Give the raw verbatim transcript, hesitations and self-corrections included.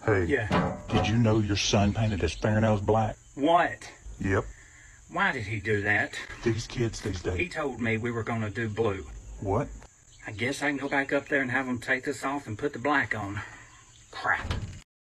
Hey. Yeah. Did you know your son painted his fingernails black? What? Yep. Why did he do that? These kids these days. He told me we were gonna do blue. What? I guess I can go back up there and have him take this off and put the black on. Crap.